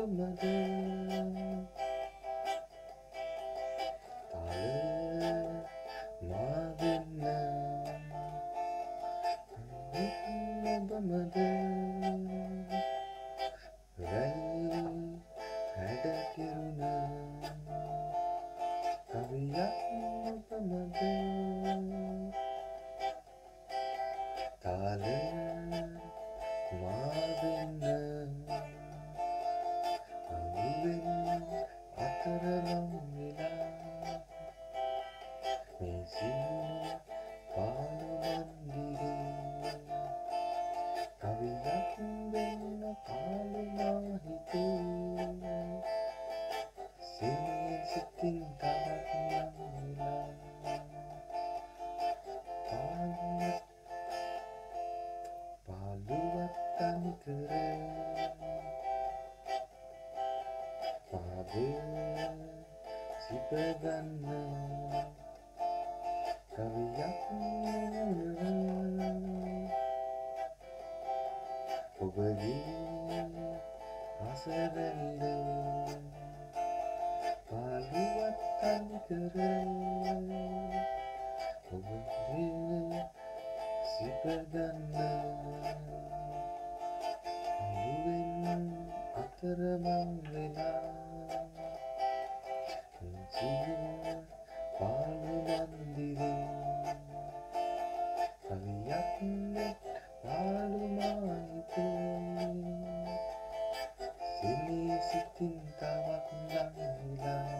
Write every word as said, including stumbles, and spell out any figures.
ඔබමද තාල මා වෙන්න ඔබමද වැයි හැඩ කෙරුණ කවියක් ඔබමද තාල මා වෙන්න අමුවෙන් අතරමං වෙලා මේ සිහින පාළුවන් දිගේ කවියක් වෙන්න පාළුවා හිතේ සිහින සිතින් තවත් නම් වෙලා පාළුවත් පාළුවත් තනිකර පාදේ සිපගන්න කවියක් ඔබගේ අසරැල්ල පාළුවත් තනිකර ඔබගේ සිපගන්න පාළුවෙන් අතරමං වෙලා සිහින පාළුවන් දිගේ කවියක් පාළුමා හිතේ සිනී සිතින් තවත් නම් වෙලා